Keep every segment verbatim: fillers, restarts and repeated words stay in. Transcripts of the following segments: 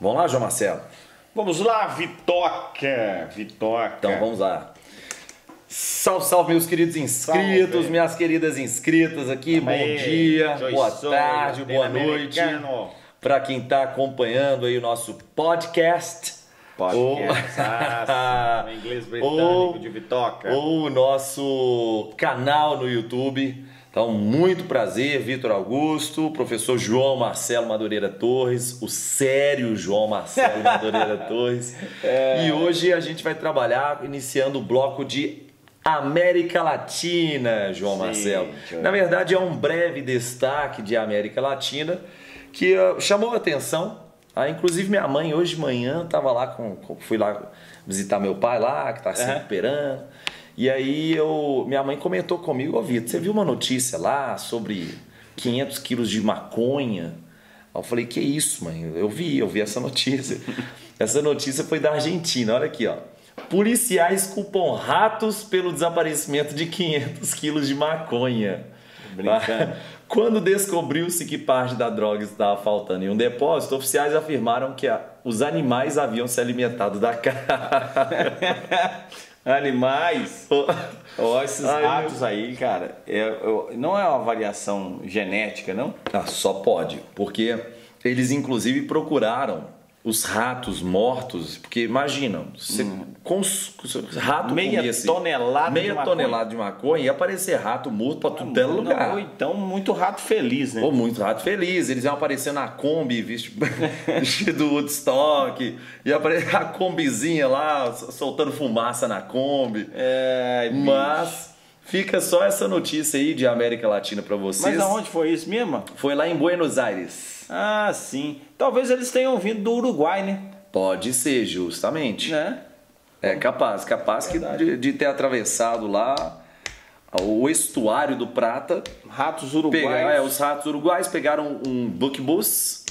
Vamos lá, João Marcelo? Vamos lá, Vitoca! Vitoca! Então vamos lá. Salve, salve, meus queridos inscritos, salve. Minhas queridas inscritas aqui. Tamo bom aí. Dia, Joy boa Soul, tarde, boa noite. Para quem está acompanhando aí o nosso podcast. Podcast, ah, sim, inglês britânico ou, de Vitoca. Ou o nosso canal no YouTube. Então, muito prazer, Vitor Augusto, professor João Marcelo Madureira Torres, o sério João Marcelo Madureira Torres. É. E hoje a gente vai trabalhar iniciando o bloco de América Latina, João Sim, Marcelo. Na verdade, é um breve destaque de América Latina que uh, chamou a atenção. Ah, inclusive, minha mãe hoje de manhã estava lá, com, com, fui lá visitar meu pai lá, que está se uhum. recuperando. E aí eu, minha mãe comentou comigo, ô Vitor, você viu uma notícia lá sobre quinhentos quilos de maconha? Aí eu falei, que isso, mãe? Eu vi, eu vi essa notícia. Essa notícia foi da Argentina, olha aqui, ó. Policiais culpam ratos pelo desaparecimento de quinhentos quilos de maconha. Brincando. Quando descobriu-se que parte da droga estava faltando em um depósito, oficiais afirmaram que a, os animais haviam se alimentado da carga. Animais? Ó, esses Ai, ratos meu... aí, cara, é, é, não é uma variação genética, não? Ah, só pode, porque eles inclusive procuraram os ratos mortos, porque imagina, você hum. cons, rato meia comesse, tonelada meia de tonelada de maconha e aparecer rato morto para tudo belo lugar. Ou então muito rato feliz, né? Ou muito rato feliz, eles iam aparecer na Kombi vestido, vestido Woodstock, ia aparecer a Kombizinha lá soltando fumaça na Kombi. É, mas fica só essa notícia aí de América Latina para vocês. Mas aonde foi isso mesmo? Foi lá em Buenos Aires. Ah, sim. Talvez eles tenham vindo do Uruguai, né? Pode ser, justamente. É, é capaz. Capaz que de, de ter atravessado lá o estuário do Prata. Ratos uruguaios. Pegar, é, os ratos uruguais pegaram um buquebus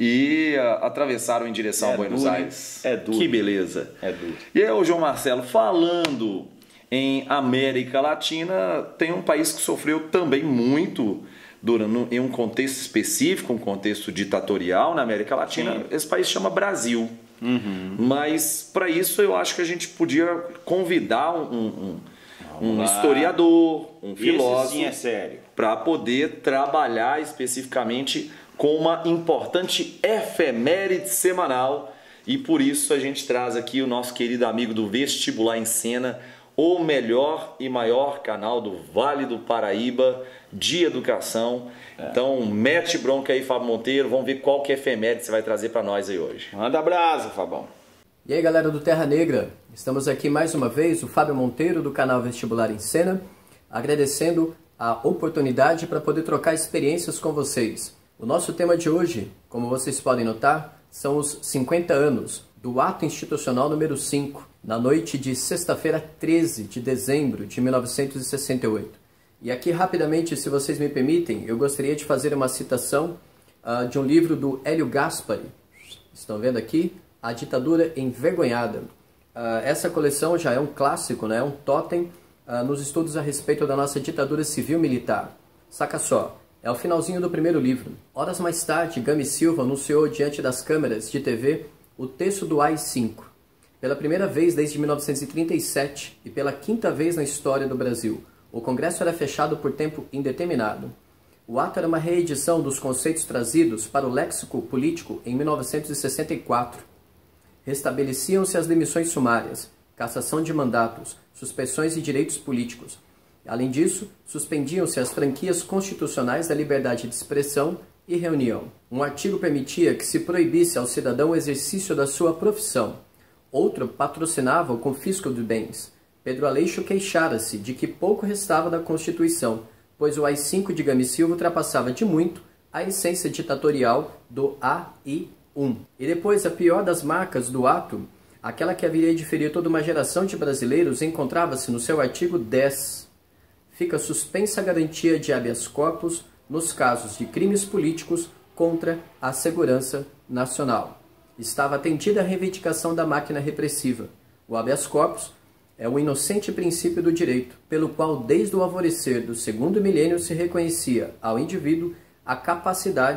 e uh, atravessaram em direção é a Buenos duro, Aires. É duro. Que beleza. É duro. E aí, o João Marcelo, falando em América Latina, tem um país que sofreu também muito durante, em um contexto específico, um contexto ditatorial na América Latina. Sim. Esse país chama Brasil. Uhum. Mas para isso eu acho que a gente podia convidar um, um, um historiador, um filósofo, é sério, para poder trabalhar especificamente com uma importante efeméride semanal. E por isso a gente traz aqui o nosso querido amigo do Vestibular em Cena, o melhor e maior canal do Vale do Paraíba de educação. É. Então, mete bronca aí, Fábio Monteiro. Vamos ver qual que é a efeméride você vai trazer para nós aí hoje. Manda brasa, Fabão. E aí, galera do Terra Negra. Estamos aqui mais uma vez, o Fábio Monteiro, do canal Vestibular em Cena, agradecendo a oportunidade para poder trocar experiências com vocês. O nosso tema de hoje, como vocês podem notar, são os cinquenta anos do Ato Institucional número cinco, na noite de sexta-feira, treze de dezembro de mil novecentos e sessenta e oito. E aqui, rapidamente, se vocês me permitem, eu gostaria de fazer uma citação uh, de um livro do Hélio Gaspari. Estão vendo aqui? A Ditadura Envergonhada. Uh, essa coleção já é um clássico, né? Um totem uh, nos estudos a respeito da nossa ditadura civil-militar. Saca só, é o finalzinho do primeiro livro. Horas mais tarde, Gami Silva anunciou diante das câmeras de T V o texto do A I cinco. Pela primeira vez desde mil novecentos e trinta e sete e pela quinta vez na história do Brasil, o Congresso era fechado por tempo indeterminado. O ato era uma reedição dos conceitos trazidos para o léxico político em mil novecentos e sessenta e quatro. Restabeleciam-se as demissões sumárias, cassação de mandatos, suspensões de direitos políticos. Além disso, suspendiam-se as franquias constitucionais da liberdade de expressão e reunião. Um artigo permitia que se proibisse ao cidadão o exercício da sua profissão. Outro patrocinava o confisco de bens. Pedro Aleixo queixara-se de que pouco restava da Constituição, pois o A I cinco de Gami Silva ultrapassava de muito a essência ditatorial do A I um. E depois, a pior das marcas do ato, aquela que haveria de ferir toda uma geração de brasileiros, encontrava-se no seu artigo dez. Fica suspensa a garantia de habeas corpus nos casos de crimes políticos contra a segurança nacional. Estava atendida a reivindicação da máquina repressiva. O habeas corpus é o inocente princípio do direito, pelo qual desde o alvorecer do segundo milênio se reconhecia ao indivíduo a capacidade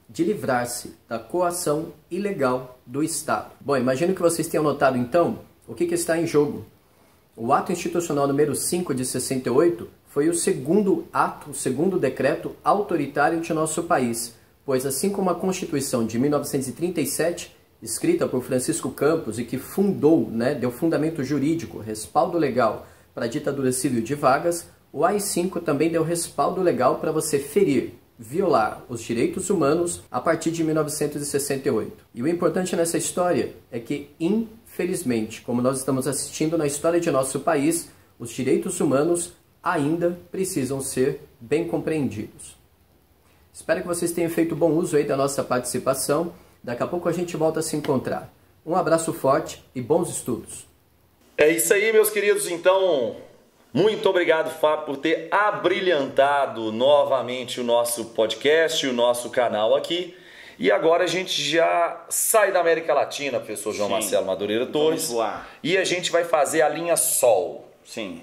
de livrar-se da coação ilegal do Estado. Bom, imagino que vocês tenham notado então o que, que está em jogo. O ato institucional número cinco de sessenta e oito foi o segundo ato, o segundo decreto autoritário de nosso país, pois assim como a Constituição de mil novecentos e trinta e sete, escrita por Francisco Campos e que fundou, né, deu fundamento jurídico, respaldo legal para a ditadura civil de Vargas, o A I cinco também deu respaldo legal para você ferir, violar os direitos humanos a partir de mil novecentos e sessenta e oito. E o importante nessa história é que, infelizmente, como nós estamos assistindo na história de nosso país, os direitos humanos ainda precisam ser bem compreendidos. Espero que vocês tenham feito bom uso aí da nossa participação. Daqui a pouco a gente volta a se encontrar. Um abraço forte e bons estudos. É isso aí, meus queridos. Então, muito obrigado, Fábio, por ter abrilhantado novamente o nosso podcast, o nosso canal aqui. E agora a gente já sai da América Latina, professor João Sim. Marcelo Madureira Torres. Vamos lá. E a gente vai fazer a linha Sol. Sim.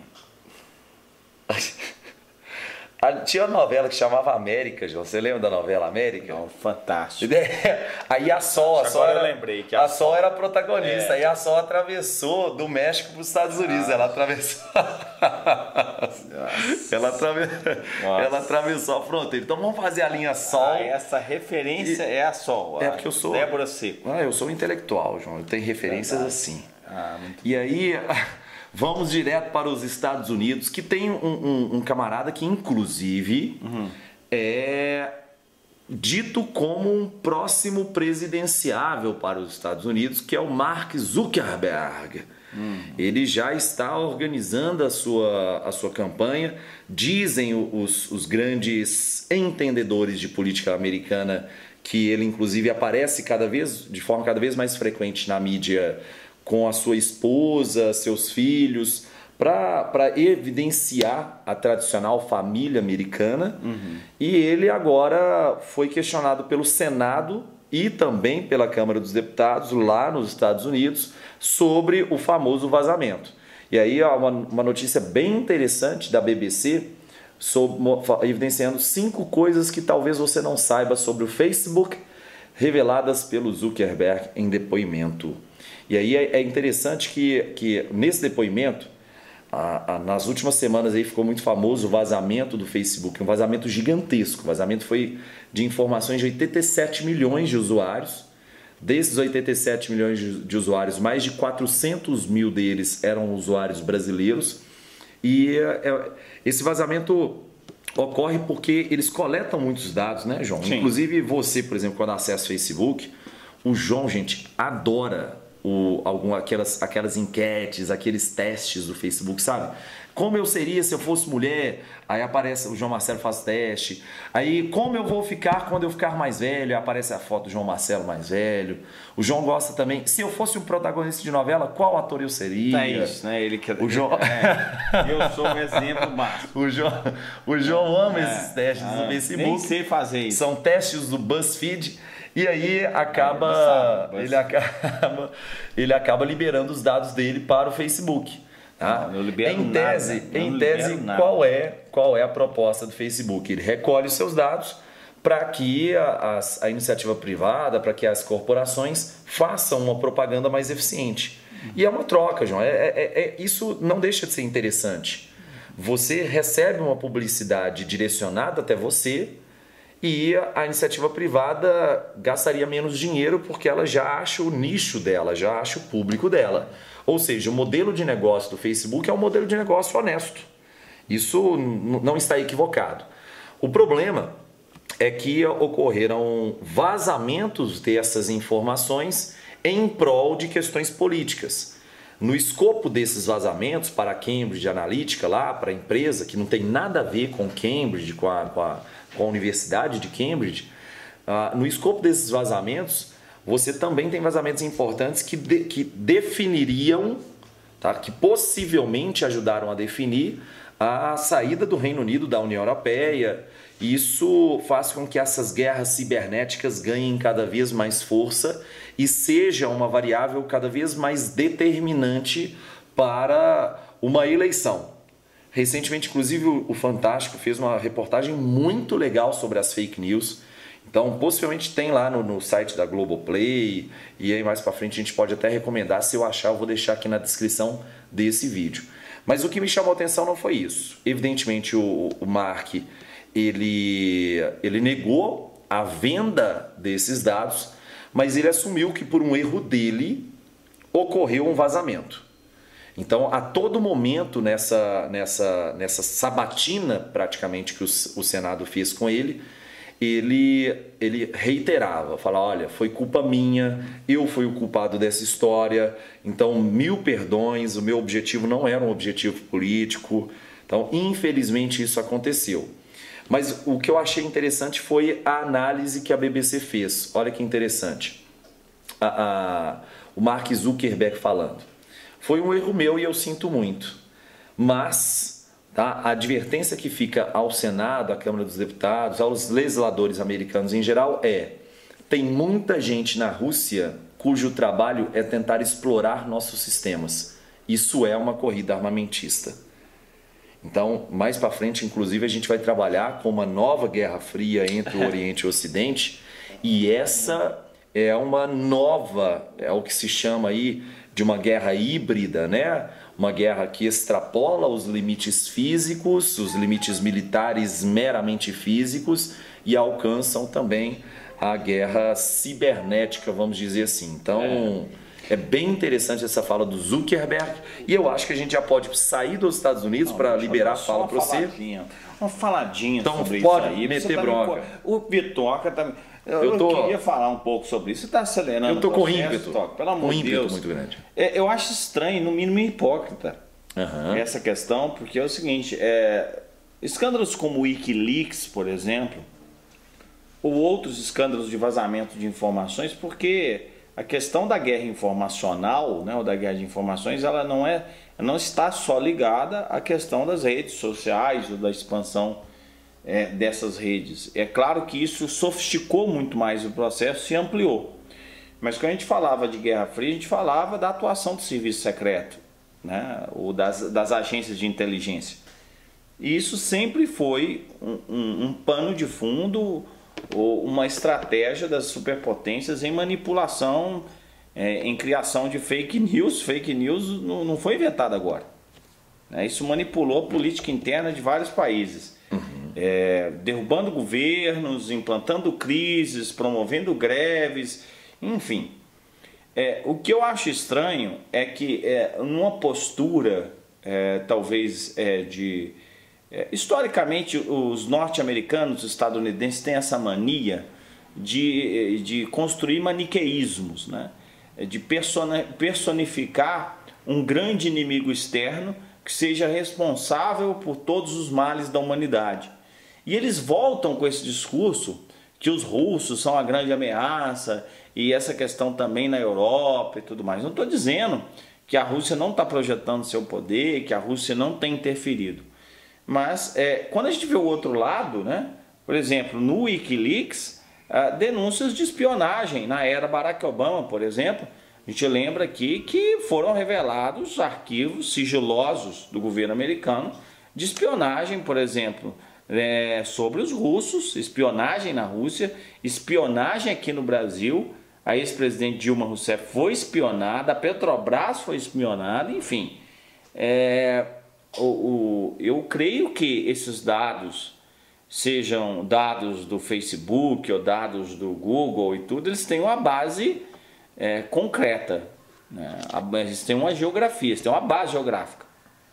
Tinha uma novela que chamava América, João. Você lembra da novela América? Não, fantástico. Aí a Sol, a Sol, Agora era, eu lembrei que a, a Sol, Sol era a protagonista. É. Aí a Sol atravessou do México para os Estados Unidos. Ah. Ela atravessou. ela, atrave... ela atravessou a fronteira. Então vamos fazer a linha Sol. Ah, essa referência e... é a Sol. É porque eu sou. Débora Seco. Ah, eu sou intelectual, João. Eu tenho referências Verdade. assim. Ah, muito e aí. Vamos direto para os Estados Unidos, que tem um, um, um camarada que, inclusive, uhum. é dito como um próximo presidenciável para os Estados Unidos, que é o Mark Zuckerberg. Uhum. Ele já está organizando a sua, a sua campanha. Dizem os, os grandes entendedores de política americana que ele, inclusive, aparece cada vez, de forma cada vez mais frequente na mídia com a sua esposa, seus filhos, para evidenciar a tradicional família americana. Uhum. E ele agora foi questionado pelo Senado e também pela Câmara dos Deputados, lá nos Estados Unidos, sobre o famoso vazamento. E aí há uma, uma notícia bem interessante da B B C, sobre, evidenciando cinco coisas que talvez você não saiba sobre o Facebook, reveladas pelo Zuckerberg em depoimento. E aí é interessante que, que nesse depoimento, a, a, nas últimas semanas aí ficou muito famoso o vazamento do Facebook, um vazamento gigantesco. O vazamento foi de informações de oitenta e sete milhões de usuários. Desses oitenta e sete milhões de, de usuários, mais de quatrocentos mil deles eram usuários brasileiros. E é, esse vazamento ocorre porque eles coletam muitos dados, né, João? Sim. Inclusive você, por exemplo, quando acessa o Facebook, o João, gente, adora O, algum, aquelas, aquelas enquetes, aqueles testes do Facebook, sabe? Como eu seria se eu fosse mulher? Aí aparece, o João Marcelo faz teste. Aí, como eu vou ficar quando eu ficar mais velho? Aí aparece a foto do João Marcelo mais velho. O João gosta também. Se eu fosse um protagonista de novela, qual ator eu seria? É isso, né? Ele que o João... é, eu sou um exemplo máximo. O João, o João ama é, esses testes é, do Facebook. Nem sei fazer isso. São testes do BuzzFeed. E aí acaba, é, ele, acaba, ele acaba liberando os dados dele para o Facebook. Tá? Não, não libero em tese, nada, em tese qual, é, qual é a proposta do Facebook? Ele recolhe os seus dados para que a, a, a iniciativa privada, para que as corporações façam uma propaganda mais eficiente. E é uma troca, João. É, é, é, isso não deixa de ser interessante. Você recebe uma publicidade direcionada até você, e a iniciativa privada gastaria menos dinheiro porque ela já acha o nicho dela, já acha o público dela. Ou seja, o modelo de negócio do Facebook é um modelo de negócio honesto. Isso não está equivocado. O problema é que ocorreram vazamentos dessas informações em prol de questões políticas. No escopo desses vazamentos para a Cambridge Analytica, lá para a empresa, que não tem nada a ver com Cambridge, com a... Com a com a Universidade de Cambridge, uh, no escopo desses vazamentos, você também tem vazamentos importantes que, de, que definiriam, tá, que possivelmente ajudaram a definir a saída do Reino Unido da União Europeia. Isso faz com que essas guerras cibernéticas ganhem cada vez mais força e seja uma variável cada vez mais determinante para uma eleição. Recentemente, inclusive, o Fantástico fez uma reportagem muito legal sobre as fake news Então, possivelmente tem lá no, no site da Globoplay, e aí mais para frente a gente pode até recomendar. Se eu achar, eu vou deixar aqui na descrição desse vídeo. Mas o que me chamou a atenção não foi isso. Evidentemente, o, o Mark, ele, ele negou a venda desses dados, mas ele assumiu que por um erro dele ocorreu um vazamento. Então, a todo momento nessa, nessa, nessa sabatina praticamente que o, o Senado fez com ele, ele, ele reiterava, falava, olha, foi culpa minha, eu fui o culpado dessa história, então mil perdões, o meu objetivo não era um objetivo político. Então, infelizmente, isso aconteceu. Mas o que eu achei interessante foi a análise que a B B C fez. Olha que interessante. A, a, o Mark Zuckerberg falando. Foi um erro meu e eu sinto muito. Mas tá, a advertência que fica ao Senado, à Câmara dos Deputados, aos legisladores americanos em geral é: tem muita gente na Rússia cujo trabalho é tentar explorar nossos sistemas. Isso é uma corrida armamentista. Então, mais para frente, inclusive, a gente vai trabalhar com uma nova Guerra Fria entre o Oriente e o Ocidente, e essa é uma nova, é o que se chama aí de uma guerra híbrida, né? Uma guerra que extrapola os limites físicos, os limites militares meramente físicos, e alcançam também a guerra cibernética, vamos dizer assim. Então, é. É bem interessante essa fala do Zuckerberg, e eu acho que a gente já pode sair dos Estados Unidos para liberar a fala para você. Uma faladinha então, sobre pode isso aí. Meter bronca. Tá, o Bitoca também. Eu, eu, tô, eu queria falar um pouco sobre isso. Você está acelerando eu tô o processo, com ímpeto. Toca, pelo amor de Deus. Muito grande. É, eu acho estranho, no mínimo hipócrita, uhum. essa questão, porque é o seguinte, é, escândalos como o Wikileaks, por exemplo, ou outros escândalos de vazamento de informações, porque a questão da guerra informacional, né, ou da guerra de informações, ela não, é, não está só ligada à questão das redes sociais ou da expansão é, dessas redes. É claro que isso sofisticou muito mais o processo e ampliou. Mas quando a gente falava de Guerra Fria, a gente falava da atuação do serviço secreto, né, ou das, das agências de inteligência. E isso sempre foi um, um, um pano de fundo, ou uma estratégia das superpotências em manipulação, é, em criação de fake news. Fake news não, não foi inventado agora. Né? Isso manipulou a política interna de vários países, uhum. é, derrubando governos, implantando crises, promovendo greves, enfim. É, o que eu acho estranho é que é, numa postura, é, talvez, é, de... Historicamente, os norte-americanos, os estadunidenses têm essa mania de, de construir maniqueísmos, né? De personificar um grande inimigo externo que seja responsável por todos os males da humanidade. E eles voltam com esse discurso que os russos são a grande ameaça, e essa questão também na Europa e tudo mais. Não estou dizendo que a Rússia não está projetando seu poder, que a Rússia não tem interferido. Mas é, quando a gente vê o outro lado, né? Por exemplo, no Wikileaks, ah, denúncias de espionagem na era Barack Obama, por exemplo, a gente lembra aqui que foram revelados arquivos sigilosos do governo americano de espionagem, por exemplo, é, sobre os russos, espionagem na Rússia, espionagem aqui no Brasil. A ex-presidente Dilma Rousseff foi espionada, a Petrobras foi espionada, enfim. É... O, o, eu creio que esses dados, sejam dados do Facebook ou dados do Google e tudo, eles têm uma base é, concreta, né? Eles têm uma geografia, eles têm uma base geográfica.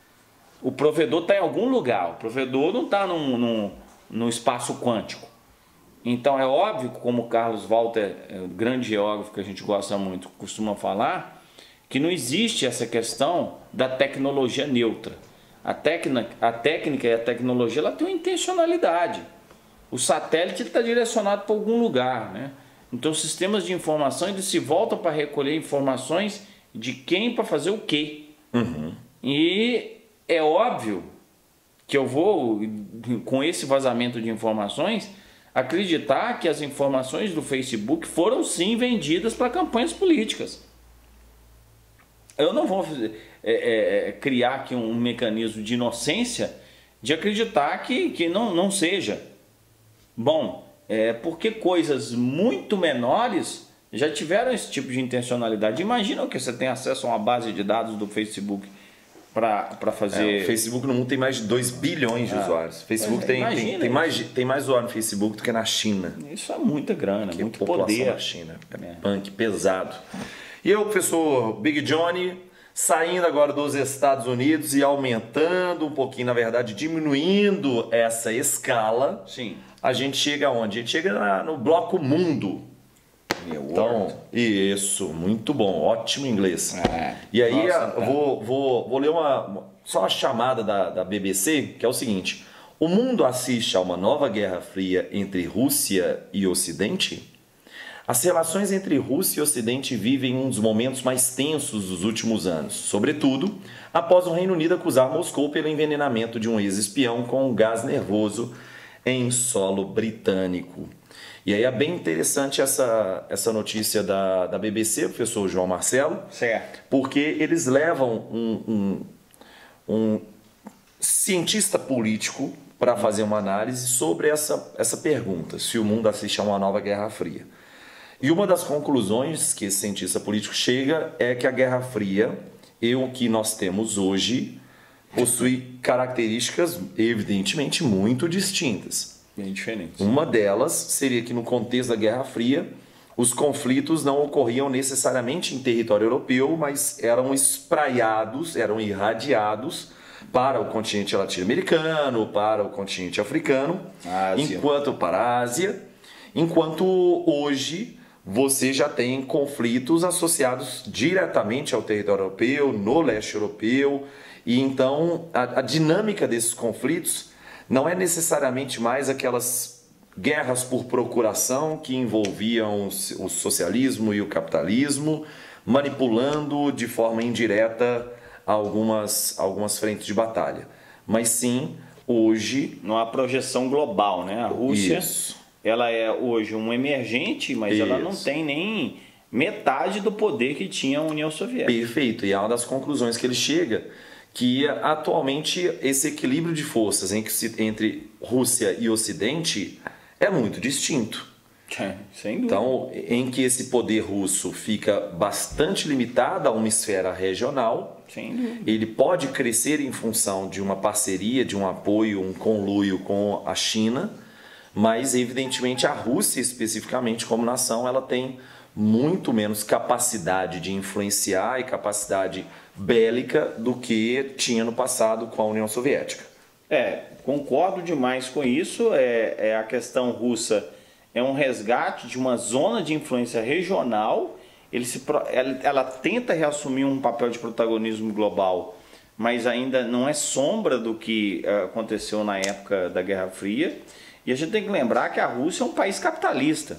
O provedor está em algum lugar, o provedor não está num, num, num espaço quântico. Então é óbvio, como o Carlos Walter, o grande geógrafo que a gente gosta muito, costuma falar, que não existe essa questão da tecnologia neutra. A técnica, a técnica e a tecnologia, ela tem uma intencionalidade. O satélite está direcionado para algum lugar, né? Então, os sistemas de informação, eles se voltam para recolher informações de quem para fazer o quê. Uhum. E é óbvio que eu vou, com esse vazamento de informações, acreditar que as informações do Facebook foram sim vendidas para campanhas políticas. Eu não vou é, é, criar aqui um mecanismo de inocência de acreditar que, que não, não seja. Bom, é, porque coisas muito menores já tiveram esse tipo de intencionalidade. Imagina que você tem acesso a uma base de dados do Facebook para fazer... É, o Facebook no mundo tem mais de dois bilhões de ah, usuários. O Facebook é, tem, tem, tem, mais, tem mais usuário no Facebook do que na China. Isso é muita grana, que muito poder. Na China. É, é punk, pesado. E eu, professor Big Johnny, saindo agora dos Estados Unidos e aumentando um pouquinho, na verdade, diminuindo essa escala. Sim. A gente chega aonde? A gente chega na, no bloco mundo. Então, isso, muito bom, ótimo inglês. É, e aí, nossa, eu vou, vou, vou ler uma, só uma chamada da, da B B C, que é o seguinte: o mundo assiste a uma nova guerra fria entre Rússia e Ocidente? As relações entre Rússia e Ocidente vivem um dos momentos mais tensos dos últimos anos, sobretudo após o Reino Unido acusar Moscou pelo envenenamento de um ex-espião com um gás nervoso em solo britânico. E aí é bem interessante essa, essa notícia da, da B B C, professor João Marcelo, certo. Porque eles levam um, um, um cientista político para fazer uma análise sobre essa, essa pergunta, se o mundo assiste a uma nova Guerra Fria. E uma das conclusões que esse cientista político chega é que a Guerra Fria e o que nós temos hoje possui características evidentemente muito distintas. Bem diferentes. Uma delas seria que no contexto da Guerra Fria, os conflitos não ocorriam necessariamente em território europeu, mas eram espraiados, eram irradiados para o continente latino-americano, para o continente africano, Ásia. enquanto para a Ásia, enquanto hoje você já tem conflitos associados diretamente ao território europeu, no leste europeu, e então a, a dinâmica desses conflitos não é necessariamente mais aquelas guerras por procuração que envolviam o socialismo e o capitalismo, manipulando de forma indireta algumas, algumas frentes de batalha. Mas sim, hoje... Não há projeção global, né? A Rússia, Isso. ela é hoje um emergente, mas Isso. ela não tem nem metade do poder que tinha a União Soviética. Perfeito, e é uma das conclusões que ele chega, que atualmente esse equilíbrio de forças entre Rússia e Ocidente é muito distinto. É, sem dúvida. Então, em que esse poder russo fica bastante limitado a uma esfera regional, sem dúvida. Ele pode crescer em função de uma parceria, de um apoio, um conluio com a China, mas evidentemente a Rússia especificamente como nação, ela tem muito menos capacidade de influenciar e capacidade bélica do que tinha no passado com a União Soviética. É, concordo demais com isso. É, é a questão russa é um resgate de uma zona de influência regional. Ele se, ela, ela tenta reassumir um papel de protagonismo global, mas ainda não é sombra do que aconteceu na época da Guerra Fria. E a gente tem que lembrar que a Rússia é um país capitalista.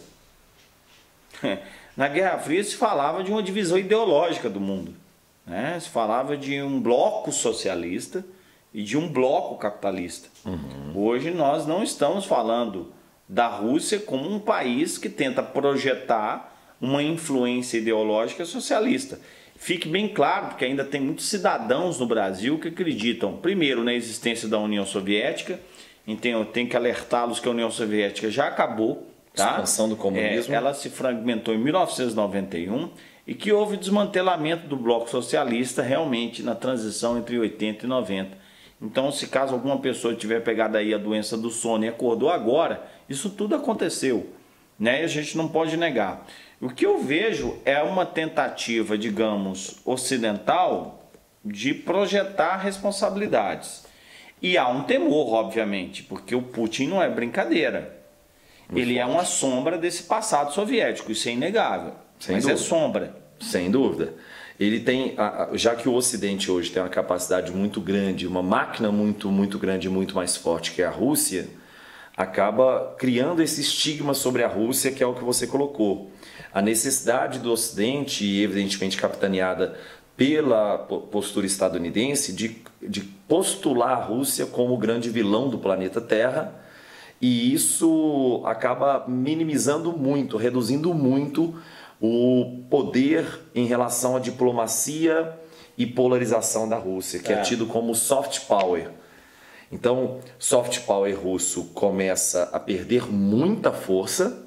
Na Guerra Fria se falava de uma divisão ideológica do mundo, né? Se falava de um bloco socialista e de um bloco capitalista. Uhum. Hoje nós não estamos falando da Rússia como um país que tenta projetar uma influência ideológica socialista. Fique bem claro, porque ainda tem muitos cidadãos no Brasil que acreditam, primeiro, na existência da União Soviética. Então eu tenho que alertá-los que a União Soviética já acabou. Tá? Expansão do comunismo. É, ela se fragmentou em mil novecentos e noventa e um e que houve desmantelamento do bloco socialista realmente na transição entre oitenta e noventa. Então, se caso alguma pessoa tiver pegado aí a doença do sono e acordou agora, isso tudo aconteceu, né? E a gente não pode negar. O que eu vejo é uma tentativa, digamos, ocidental de projetar responsabilidades. E há um temor, obviamente, porque o Putin não é brincadeira. Ele é uma sombra desse passado soviético, isso é inegável. Sem mas dúvida. é sombra. Sem dúvida. Ele tem, já que o Ocidente hoje tem uma capacidade muito grande, uma máquina muito, muito grande e muito mais forte que é a Rússia, acaba criando esse estigma sobre a Rússia, que é o que você colocou. A necessidade do Ocidente, e evidentemente capitaneada pela postura estadunidense, de, de postular a Rússia como o grande vilão do planeta Terra. E isso acaba minimizando muito, reduzindo muito o poder em relação à diplomacia e polarização da Rússia, que é, é tido como soft power. Então, soft power russo começa a perder muita força,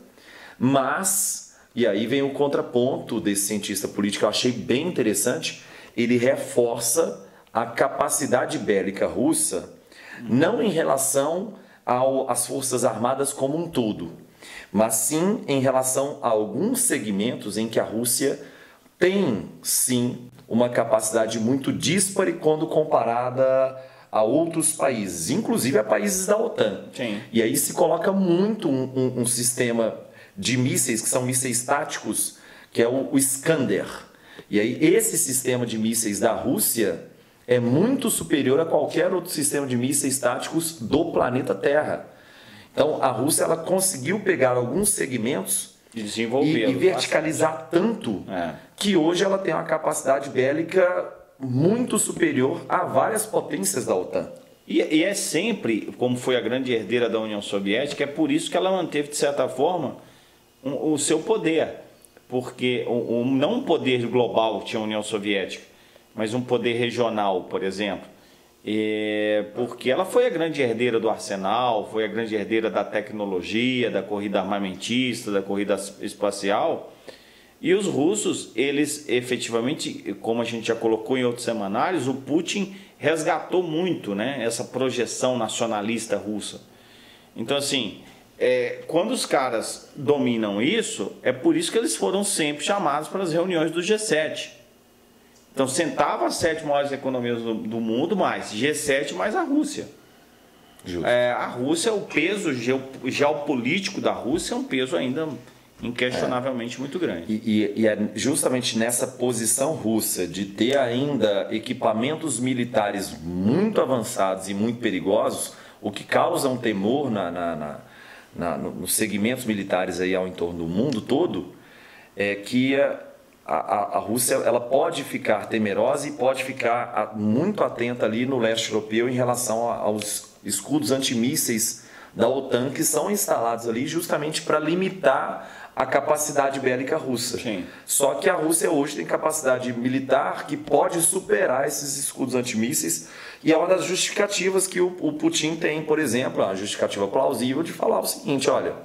mas, e aí vem o contraponto desse cientista político, que eu achei bem interessante, ele reforça a capacidade bélica russa, não em relação ao, às forças armadas como um todo, mas sim em relação a alguns segmentos em que a Rússia tem, sim, uma capacidade muito díspare quando comparada a outros países, inclusive a países da OTAN. Sim. E aí se coloca muito um, um, um sistema de mísseis, que são mísseis táticos, que é o, o Iskander. E aí esse sistema de mísseis da Rússia é muito superior a qualquer outro sistema de mísseis táticos do planeta Terra. Então a Rússia ela conseguiu pegar alguns segmentos E e, desenvolver. e verticalizar tanto É. que hoje ela tem uma capacidade bélica muito superior a várias potências da OTAN. E, e é sempre, como foi a grande herdeira da União Soviética, é por isso que ela manteve, de certa forma, um, o seu poder. Porque o, o, não um poder global que tinha a União Soviética, mas um poder regional, por exemplo. É, porque ela foi a grande herdeira do arsenal, foi a grande herdeira da tecnologia, da corrida armamentista, da corrida espacial. E os russos, eles efetivamente, como a gente já colocou em outros semanários, o Putin resgatou muito, né, essa projeção nacionalista russa. Então, assim, é, quando os caras dominam isso, é por isso que eles foram sempre chamados para as reuniões do G sete. Então, sentava as sete maiores economias do, do mundo, mais G sete, mais a Rússia. É, a Rússia, o peso geo, geopolítico da Rússia é um peso ainda inquestionavelmente é. muito grande. E, e, e é justamente nessa posição russa de ter ainda equipamentos militares muito avançados e muito perigosos, o que causa um temor na, na, na, na, nos segmentos militares aí ao entorno do mundo todo, é que a, a, a Rússia ela pode ficar temerosa e pode ficar muito atenta ali no leste europeu em relação aos escudos antimísseis da OTAN que são instalados ali justamente para limitar a capacidade bélica russa. Sim. Só que a Rússia hoje tem capacidade militar que pode superar esses escudos antimísseis e é uma das justificativas que o, o Putin tem, por exemplo, a justificativa plausível de falar o seguinte, olha,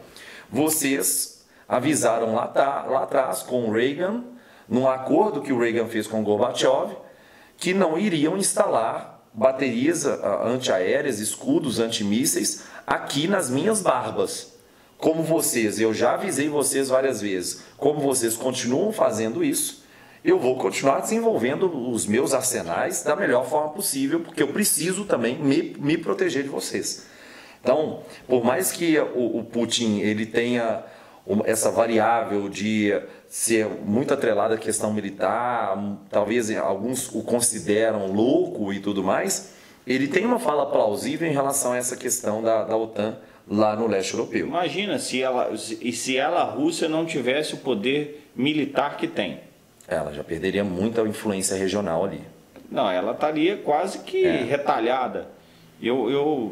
vocês avisaram lá, tá, lá atrás com o Reagan, num acordo que o Reagan fez com o Gorbachev, que não iriam instalar baterias antiaéreas, escudos antimísseis aqui nas minhas barbas. Como vocês, eu já avisei vocês várias vezes, como vocês continuam fazendo isso, eu vou continuar desenvolvendo os meus arsenais da melhor forma possível, porque eu preciso também me, me proteger de vocês. Então, por mais que o, o Putin ele tenha essa variável de ser muito atrelada à questão militar, talvez alguns o consideram louco e tudo mais, ele tem uma fala plausível em relação a essa questão da, da OTAN lá no leste europeu. Imagina se ela, e se ela, a Rússia, não tivesse o poder militar que tem. Ela já perderia muita influência regional ali. Não, ela estaria quase que é. retalhada. Eu, eu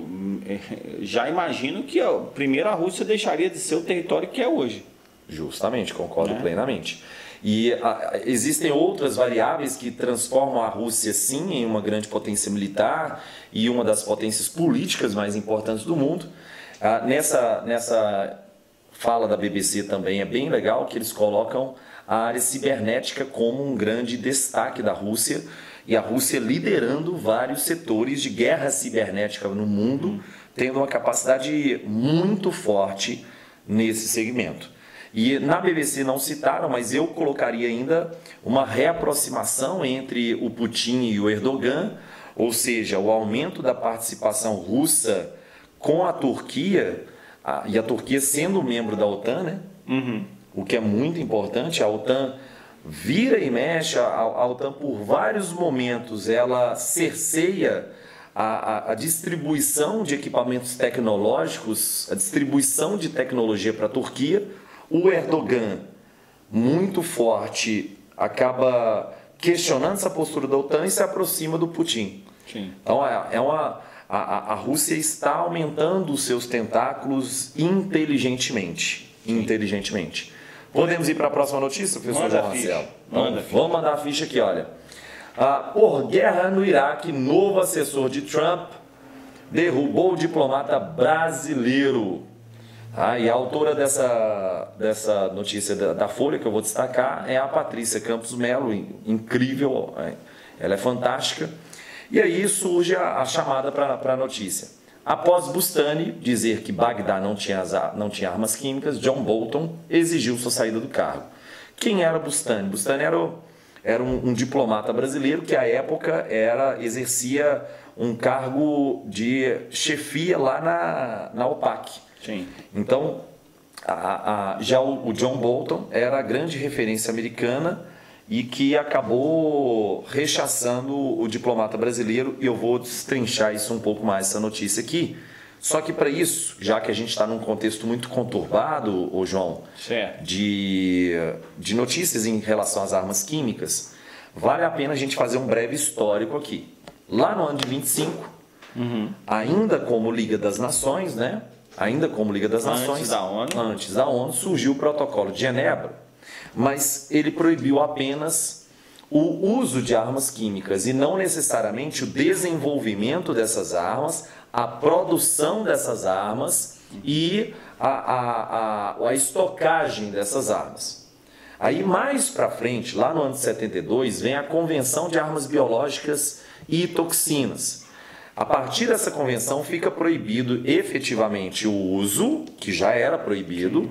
já imagino que a, primeiro a Rússia deixaria de ser o território que é hoje. Justamente, concordo é. plenamente. E a, existem outras variáveis que transformam a Rússia, sim, em uma grande potência militar e uma das potências políticas mais importantes do mundo. Ah, nessa, nessa fala da B B C também é bem legal que eles colocam a área cibernética como um grande destaque da Rússia e a Rússia liderando vários setores de guerra cibernética no mundo, tendo uma capacidade muito forte nesse segmento. E na B B C não citaram, mas eu colocaria ainda uma reaproximação entre o Putin e o Erdogan, ou seja, o aumento da participação russa com a Turquia, a, e a Turquia sendo membro da OTAN, né? Uhum. O que é muito importante, a OTAN vira e mexe, a, a OTAN por vários momentos ela cerceia a, a, a distribuição de equipamentos tecnológicos, a distribuição de tecnologia para a Turquia. O Erdogan, muito forte, acaba questionando essa postura da OTAN e se aproxima do Putin. Sim. Então é, é uma... A, a Rússia está aumentando os seus tentáculos inteligentemente. Inteligentemente. Podemos ir para a próxima notícia, professor João Marcelo? Então, vamos mandar a ficha aqui, olha. Ah, por guerra no Iraque, novo assessor de Trump derrubou o diplomata brasileiro. Ah, e a autora dessa, dessa notícia da, da Folha, que eu vou destacar, é a Patrícia Campos Melo, incrível, ela é fantástica. E aí surge a, a chamada para a notícia. Após Bustani dizer que Bagdá não tinha, não tinha armas químicas, John Bolton exigiu sua saída do cargo. Quem era Bustani? Bustani era, era um, um diplomata brasileiro que, à época, era, exercia um cargo de chefia lá na, na OPAC. Sim. Então, a, a, já o, o John Bolton era a grande referência americana e que acabou rechaçando o diplomata brasileiro, e eu vou destrinchar isso um pouco mais, essa notícia aqui. Só que para isso, já que a gente está num contexto muito conturbado, ô João, certo, de, de notícias em relação às armas químicas, vale a pena a gente fazer um breve histórico aqui. Lá no ano de vinte e cinco, uhum. ainda como Liga das Nações, né? Ainda como Liga das Antes Nações, da ONU. antes da ONU, surgiu o Protocolo de Genebra, mas ele proibiu apenas o uso de armas químicas e não necessariamente o desenvolvimento dessas armas, a produção dessas armas e a, a, a, a estocagem dessas armas. Aí mais para frente, lá no ano de setenta e dois, vem a Convenção de Armas Biológicas e Toxinas. A partir dessa convenção fica proibido efetivamente o uso, que já era proibido,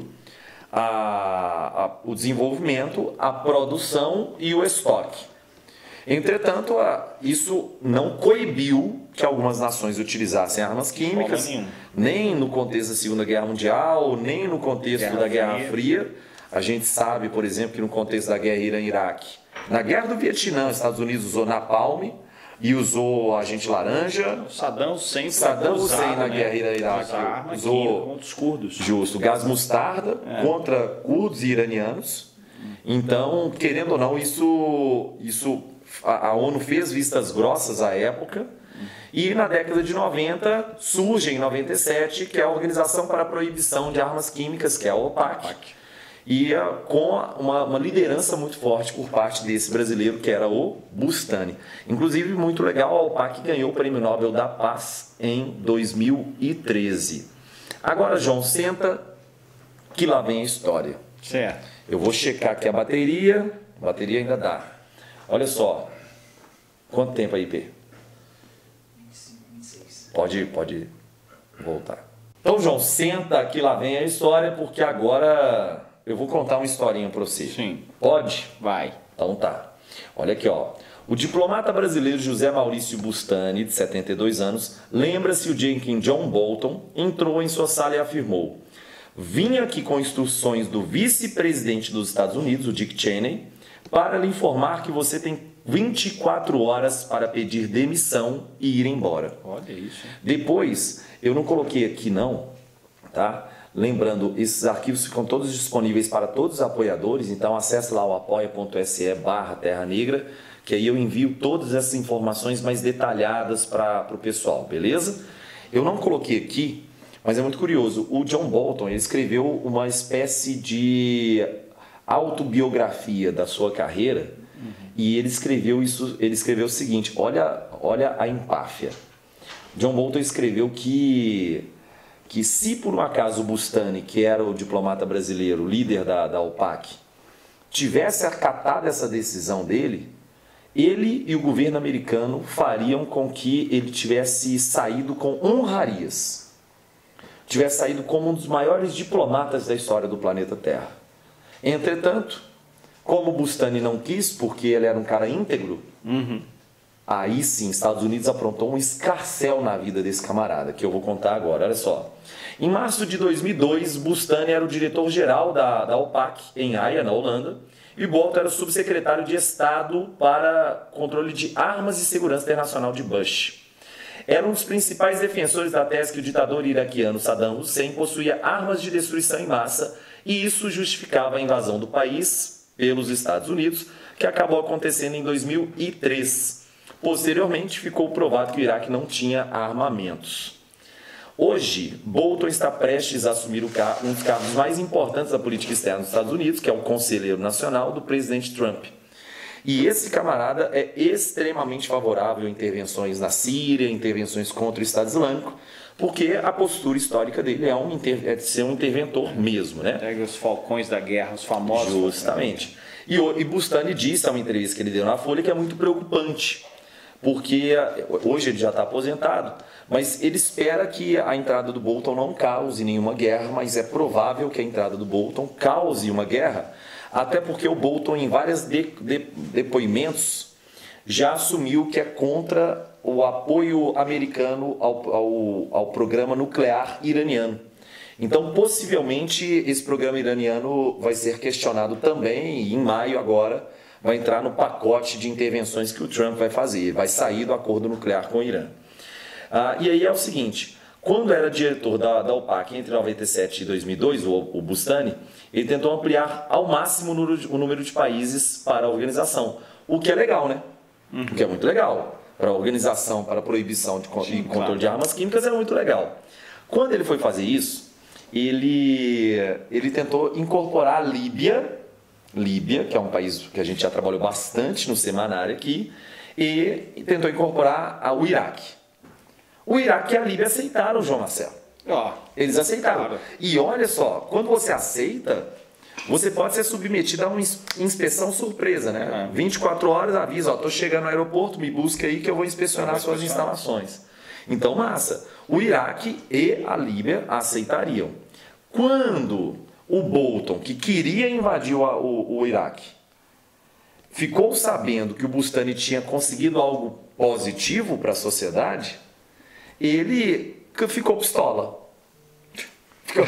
a, a, o desenvolvimento, a produção e o estoque. Entretanto, a, isso não coibiu que algumas nações utilizassem armas químicas, nem no contexto da Segunda Guerra Mundial, nem no contexto Guerra da Guerra Fria. Fria. A gente sabe, por exemplo, que no contexto da guerra Irã-Iraque, na Guerra do Vietnã, os Estados Unidos usou napalm e usou agente laranja. Saddam Hussein, Saddam Hussein na guerra Irã-Iraque usou contra os curdos. Justo, gás mostarda é. contra curdos e iranianos. Então, querendo ou não, isso, isso a, a ONU fez vistas grossas à época. E na década de noventa surge em noventa e sete, que é a Organização para a Proibição de Armas Químicas, que é a OPAC. E com uma, uma liderança muito forte por parte desse brasileiro, que era o Bustani. Inclusive, muito legal, a OPAC ganhou o Prêmio Nobel da Paz em dois mil e treze. Agora, João, senta que lá vem a história. Certo. Eu vou checar aqui a bateria. A bateria ainda dá. Olha só. Quanto tempo aí, P? vinte e cinco, vinte e seis. Pode, pode voltar. Então, João, senta que lá vem a história, porque agora eu vou contar uma historinha para você. Sim. Pode? Vai. Então tá. Olha aqui, ó. O diplomata brasileiro José Maurício Bustani, de setenta e dois anos, lembra-se o dia em que John Bolton entrou em sua sala e afirmou: "Vim aqui com instruções do vice-presidente dos Estados Unidos, o Dick Cheney, para lhe informar que você tem vinte e quatro horas para pedir demissão e ir embora." Olha isso. Depois, eu não coloquei aqui não, tá? Lembrando, esses arquivos ficam todos disponíveis para todos os apoiadores, então acesse lá o apoia.se barra Terra Negra, que aí eu envio todas essas informações mais detalhadas para o pessoal, beleza? Eu não coloquei aqui, mas é muito curioso, o John Bolton ele escreveu uma espécie de autobiografia da sua carreira, uhum. e ele escreveu isso, ele escreveu o seguinte, olha, olha a empáfia. John Bolton escreveu que que se por um acaso o Bustani, que era o diplomata brasileiro, líder da, da OPAC, tivesse acatado essa decisão dele, ele e o governo americano fariam com que ele tivesse saído com honrarias, tivesse saído como um dos maiores diplomatas da história do planeta Terra. Entretanto, como o Bustani não quis, porque ele era um cara íntegro, uhum. aí sim, Estados Unidos aprontou um escarcéu na vida desse camarada, que eu vou contar agora, olha só. Em março de dois mil e dois, Bustani era o diretor-geral da, da OPAC, em Haia, na Holanda, e Bolton era o subsecretário de Estado para controle de armas e segurança internacional de Bush. Era um dos principais defensores da tese que o ditador iraquiano Saddam Hussein possuía armas de destruição em massa, e isso justificava a invasão do país pelos Estados Unidos, que acabou acontecendo em dois mil e três. Posteriormente, ficou provado que o Iraque não tinha armamentos. Hoje, Bolton está prestes a assumir o car- um dos cargos mais importantes da política externa dos Estados Unidos, que é o Conselheiro Nacional do presidente Trump. E esse camarada é extremamente favorável a intervenções na Síria, intervenções contra o Estado Islâmico, porque a postura histórica dele é, um inter... é de ser um interventor mesmo, né? Pega os falcões da guerra, os famosos. Justamente. E, o... e Bustani disse, a uma entrevista que ele deu na Folha, que é muito preocupante, porque hoje ele já está aposentado, mas ele espera que a entrada do Bolton não cause nenhuma guerra, mas é provável que a entrada do Bolton cause uma guerra, até porque o Bolton, em vários de, de, depoimentos, já assumiu que é contra o apoio americano ao, ao, ao programa nuclear iraniano. Então, possivelmente, esse programa iraniano vai ser questionado também, e em maio agora vai entrar no pacote de intervenções que o Trump vai fazer, vai sair do acordo nuclear com o Irã. Ah, e aí é o seguinte, quando era diretor da, da OPAC entre noventa e sete e dois mil e dois, o, o Bustani, ele tentou ampliar ao máximo o número, de, o número de países para a organização, o que é legal, né? Uhum. O que é muito legal. Para a organização, para a proibição de, Sim, de controle claro. de armas químicas é muito legal. Quando ele foi fazer isso, ele, ele tentou incorporar a Líbia, Líbia, que é um país que a gente já trabalhou bastante no semanário aqui, e tentou incorporar o Iraque. O Iraque e a Líbia aceitaram, João Marcelo. Oh, Eles aceitaram. Claro. E olha só, quando você aceita, você pode ser submetido a uma inspeção surpresa, né? vinte e quatro horas, avisa, ó, tô chegando no aeroporto, me busca aí que eu vou inspecionar suas instalações. Então, massa. O Iraque e a Líbia aceitariam. Quando o Bolton, que queria invadir o, o, o Iraque, ficou sabendo que o Bustani tinha conseguido algo positivo para a sociedade, ele ficou pistola. Ficou...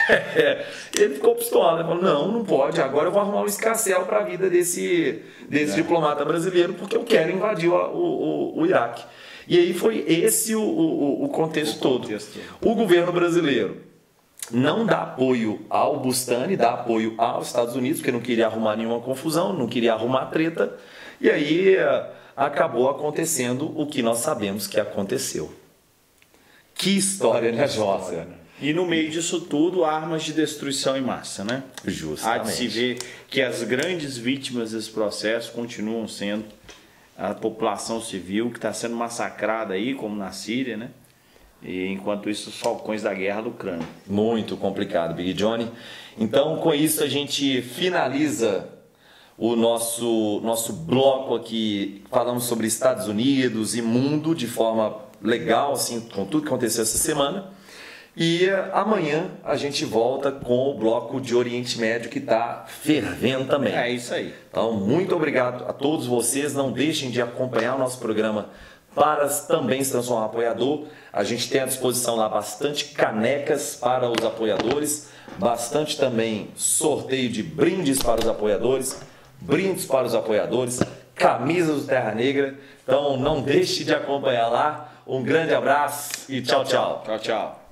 ele ficou pistola. Ele falou, não, não pode, agora eu vou arrumar um escarcéu para a vida desse, desse é. diplomata brasileiro, porque eu quero invadir o, o, o Iraque. E aí foi esse o, o, o contexto o todo. Contexto. O governo brasileiro não dá apoio ao Bustani, dá apoio aos Estados Unidos, porque não queria arrumar nenhuma confusão, não queria arrumar treta. E aí acabou acontecendo o que nós sabemos que aconteceu. Que história, né, Jossa? E no meio disso tudo, armas de destruição em massa, né? Justamente. Há de se ver que as grandes vítimas desse processo continuam sendo a população civil, que está sendo massacrada aí, como na Síria, né? E enquanto isso, os falcões da guerra da Ucrânia. Muito complicado, Big Johnny. Então, com isso, a gente finaliza o nosso, nosso bloco aqui. Falamos sobre Estados Unidos e mundo de forma legal, assim, com tudo que aconteceu essa semana. E amanhã a gente volta com o bloco de Oriente Médio, que está fervendo também. É isso aí. Então, muito obrigado a todos vocês. Não deixem de acompanhar o nosso programa para também se transformar em apoiador. A gente tem à disposição lá bastante canecas para os apoiadores, bastante também sorteio de brindes para os apoiadores, brindes para os apoiadores, camisas do Terra Negra. Então, não deixe de acompanhar lá. Um grande abraço e tchau, tchau. Tchau, tchau.